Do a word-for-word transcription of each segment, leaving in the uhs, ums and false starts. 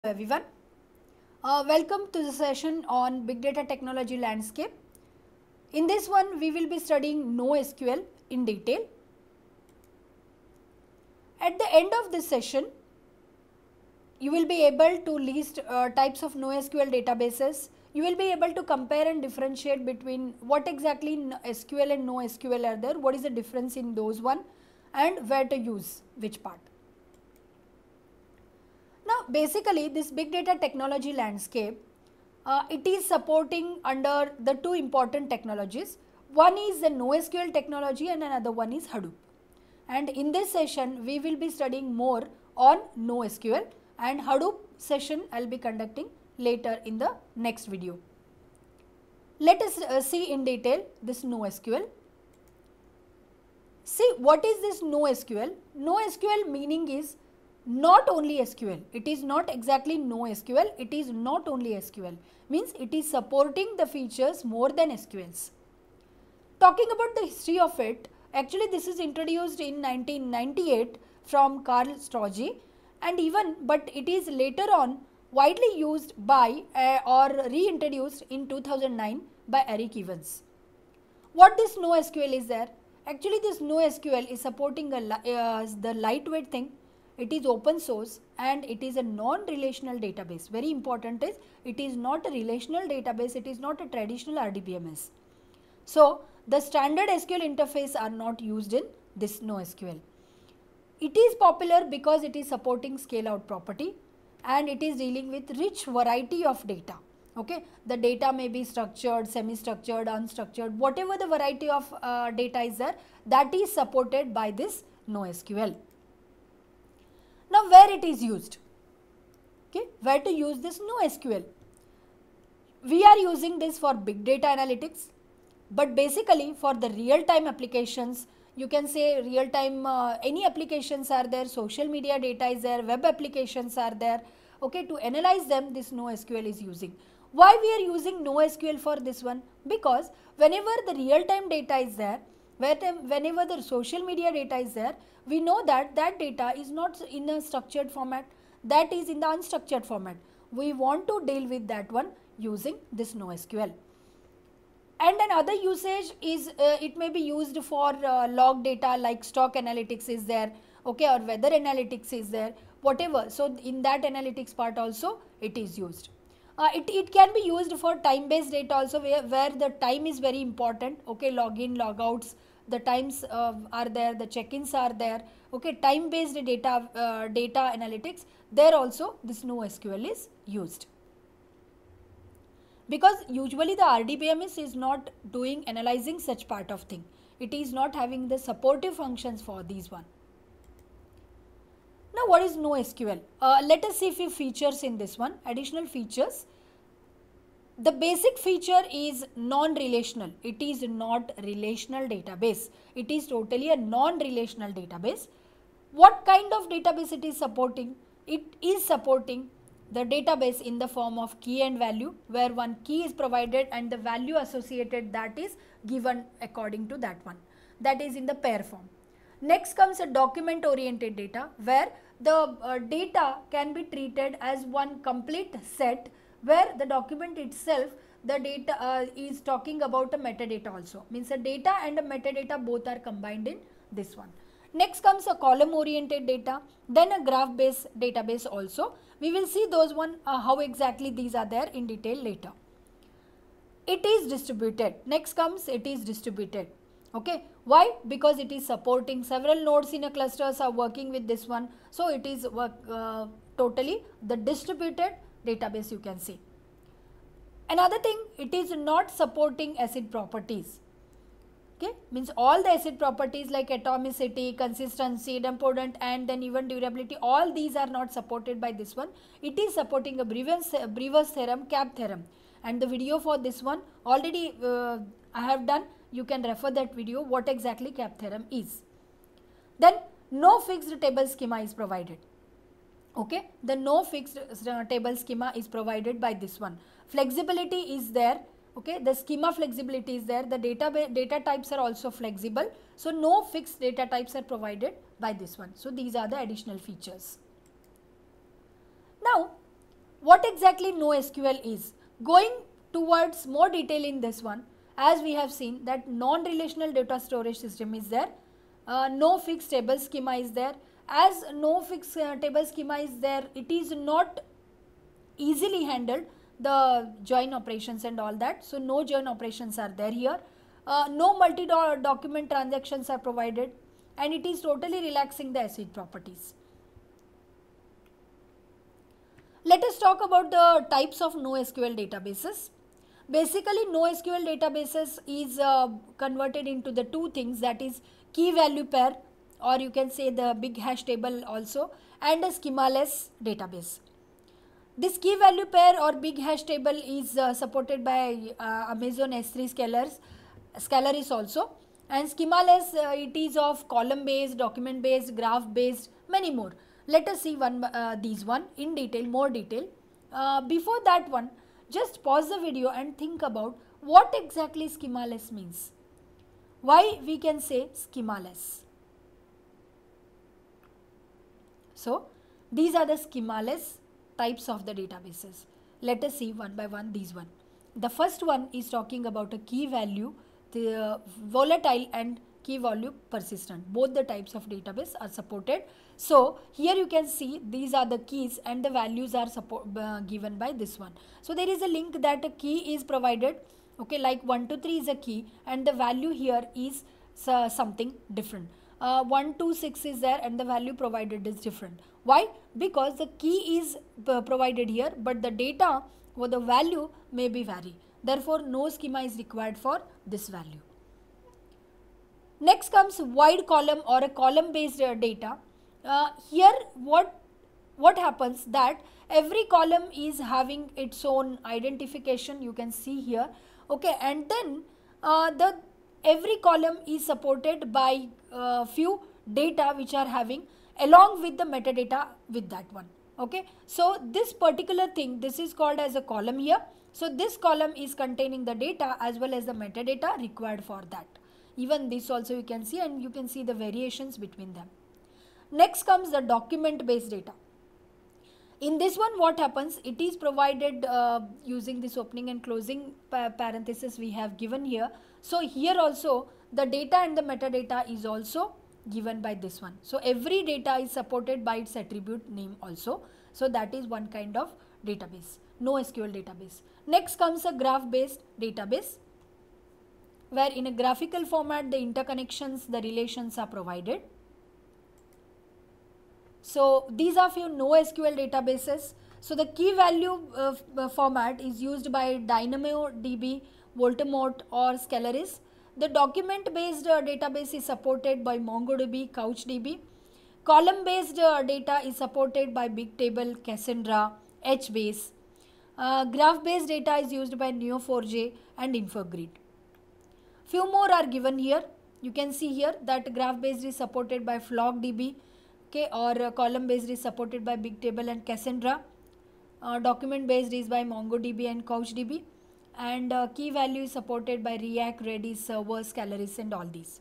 Everyone, uh, welcome to the session on Big Data Technology Landscape. In this one, we will be studying NoSQL in detail. At the end of this session, you will be able to list uh, types of NoSQL databases. You will be able to compare and differentiate between what exactly S Q L and NoSQL are there, what is the difference in those one, and where to use which part. Now, basically this big data technology landscape, uh, it is supporting under the two important technologies. One is the NoSQL technology and another one is Hadoop. And in this session, we will be studying more on NoSQL, and Hadoop session I will be conducting later in the next video. Let us uh, see in detail this NoSQL. See, what is this NoSQL? NoSQL meaning is not only S Q L, it is not exactly NoSQL, it is not only S Q L, means it is supporting the features more than S Q Ls. Talking about the history of it, actually this is introduced in nineteen ninety-eight from Carl Strozzi, and even but it is later on widely used by uh, or reintroduced in two thousand nine by Eric Evans. What this NoSQL is there? Actually this NoSQL is supporting a, uh, the lightweight thing. It is open source and it is a non-relational database. Very important is it is not a relational database, it is not a traditional R D B M S. So, the standard S Q L interface are not used in this NoSQL. It is popular because it is supporting scale out property and it is dealing with rich variety of data. Okay, the data may be structured, semi-structured, unstructured, whatever the variety of uh, data is there, that is supported by this NoSQL. Now, where it is used? Okay, where to use this NoSQL? We are using this for big data analytics, but basically for the real-time applications, you can say real-time, uh, any applications are there, social media data is there, web applications are there. Okay, to analyze them, this NoSQL is using. Why we are using NoSQL for this one? Because whenever the real-time data is there, whenever the social media data is there, we know that that data is not in a structured format, that is in the unstructured format. We want to deal with that one using this NoSQL. And another usage is uh, it may be used for uh, log data like stock analytics is there, okay, or weather analytics is there, whatever. So, in that analytics part also it is used. Uh, it, it can be used for time based data also where, where the time is very important, okay, login, logouts, the times uh, are there, the check-ins are there, okay, time based data, uh, data analytics, there also this NoSQL is used. Because usually the R D B M S is not doing analyzing such part of thing, it is not having the supportive functions for these one. Now, what is NoSQL? Uh, let us see a few features in this one, additional features. The basic feature is non-relational, it is not relational database, it is totally a non-relational database. What kind of database it is supporting? It is supporting the database in the form of key and value, where one key is provided and the value associated that is given according to that one, that is in the pair form. Next comes a document oriented data, where the uh, data can be treated as one complete set, where the document itself, the data uh, is talking about a metadata also, means a data and a metadata both are combined in this one. Next comes a column oriented data, then a graph based database also. We will see those one uh, how exactly these are there in detail later. It is distributed. Next comes it is distributed. Okay, why? Because it is supporting several nodes in a clusters are working with this one. So, it is work, uh, totally the distributed database you can see. Another thing, it is not supporting acid properties. Okay, means all the acid properties like atomicity, consistency, idempotent, and then even durability, all these are not supported by this one. It is supporting a Brewer's theorem, C A P theorem, and the video for this one already uh, I have done. You can refer that video what exactly C A P theorem is. Then no fixed table schema is provided. Okay, the no fixed uh, table schema is provided by this one. Flexibility is there. Okay, the schema flexibility is there. The data data types are also flexible. So, no fixed data types are provided by this one. So, these are the additional features. Now, what exactly NoSQL is? Going towards more detail in this one, as we have seen that non-relational data storage system is there, uh, no fixed table schema is there. As no fixed uh, table schema is there, it is not easily handled, the join operations and all that. So no join operations are there here. Uh, no multi-document transactions are provided, and it is totally relaxing the ACID properties. Let us talk about the types of NoSQL databases. Basically, NoSQL databases is uh, converted into the two things, that is key value pair, or you can say the big hash table also, and a schemaless database. This key value pair or big hash table is uh, supported by uh, Amazon S three Scalars, Scalaris also, and schemaless uh, it is of column based, document based, graph based, many more. Let us see one uh, these one in detail, more detail. Uh, before that one, just pause the video and think about what exactly schemaless means. Why we can say schemaless? So these are the schemaless types of the databases. Let us see one by one these one. The first one is talking about a key value, the uh, volatile and key value persistent. Both the types of database are supported. So here you can see these are the keys and the values are support, uh, given by this one. So there is a link that a key is provided, okay, like one two three is a key and the value here is uh, something different. Uh, one two six is there and the value provided is different. Why? Because the key is uh, provided here, but the data or the value may be vary. Therefore, no schema is required for this value. Next comes wide column or a column based uh, data. Uh, here what what happens that every column is having its own identification, you can see here, okay, and then uh, the every column is supported by uh, few data which are having along with the metadata with that one, okay. So this particular thing, this is called as a column here. So this column is containing the data as well as the metadata required for that. Even this also you can see, and you can see the variations between them. Next comes the document based data. In this one what happens, it is provided uh, using this opening and closing pa parenthesis we have given here. So here also the data and the metadata is also given by this one. So every data is supported by its attribute name also. So that is one kind of database, NoSQL database. Next comes a graph based database, where in a graphical format the interconnections, the relations are provided. So these are few NoSQL databases. So the key value uh, format is used by DynamoDB, Voldemort or Scalaris. The document based uh, database is supported by MongoDB, CouchDB. Column based uh, data is supported by Bigtable, Cassandra, HBase. Uh, graph based data is used by Neo four j and Infogrid. Few more are given here. You can see here that graph based is supported by FlogDB, okay, or uh, column based is supported by Bigtable and Cassandra. Uh, document based is by MongoDB and CouchDB, and uh, key value is supported by React, Redis, Server, Scalaris and all these.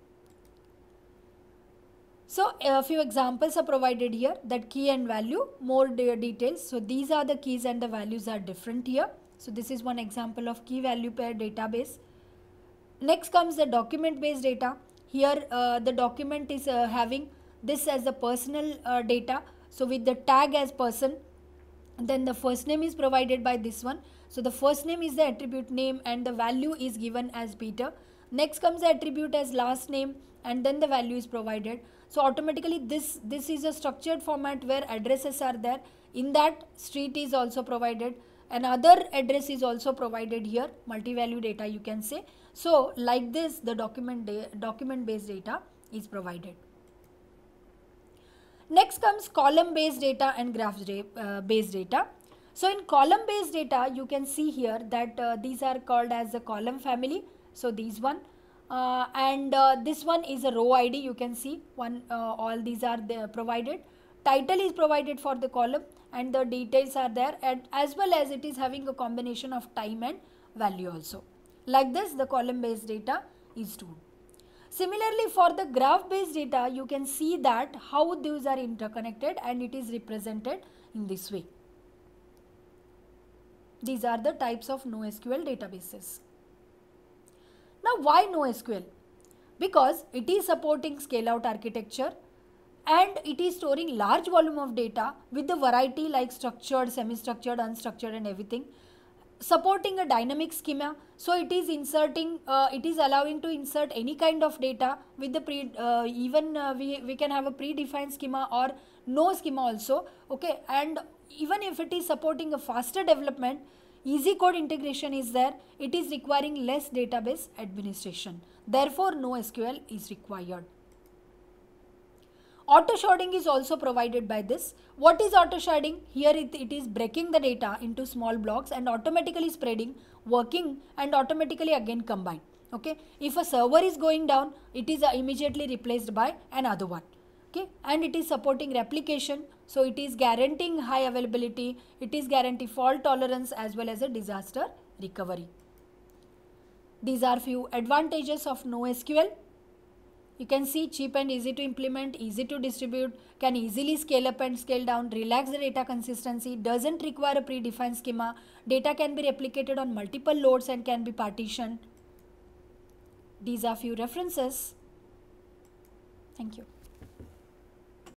So a few examples are provided here, that key and value, more de details. So these are the keys and the values are different here. So this is one example of key value pair database. Next comes the document based data. Here uh, the document is uh, having this as the personal uh, data. So with the tag as person, then the first name is provided by this one. So the first name is the attribute name and the value is given as Peter. Next comes the attribute as last name and then the value is provided. So automatically this, this is a structured format where addresses are there. In that, street is also provided. Another address is also provided here, multi-value data you can say. So like this the document, document based data is provided. Next comes column based data and graph uh, based data. So in column based data you can see here that uh, these are called as a column family. So these one uh, and uh, this one is a row I D, you can see one uh, all these are there provided. Title is provided for the column and the details are there, and as well as it is having a combination of time and value also. Like this the column based data is done. Similarly for the graph based data you can see that how these are interconnected and it is represented in this way. These are the types of NoSQL databases. Now, why NoSQL? Because it is supporting scale-out architecture and it is storing large volume of data with the variety like structured, semi-structured, unstructured and everything. Supporting a dynamic schema, so it is inserting, uh, it is allowing to insert any kind of data with the pre, uh, even uh, we, we can have a predefined schema or no schema also, okay, and even if it is supporting a faster development, easy code integration is there, it is requiring less database administration, therefore NoSQL is required. Auto sharding is also provided by this. What is auto sharding? Here it, it is breaking the data into small blocks and automatically spreading, working and automatically again combine. Okay. If a server is going down, it is uh, immediately replaced by another one. Okay. And it is supporting replication. So it is guaranteeing high availability. It is guaranteeing fault tolerance as well as a disaster recovery. These are few advantages of NoSQL. You can see cheap and easy to implement, easy to distribute, can easily scale up and scale down, relax the data consistency, doesn't require a predefined schema, data can be replicated on multiple loads and can be partitioned. These are few references. Thank you.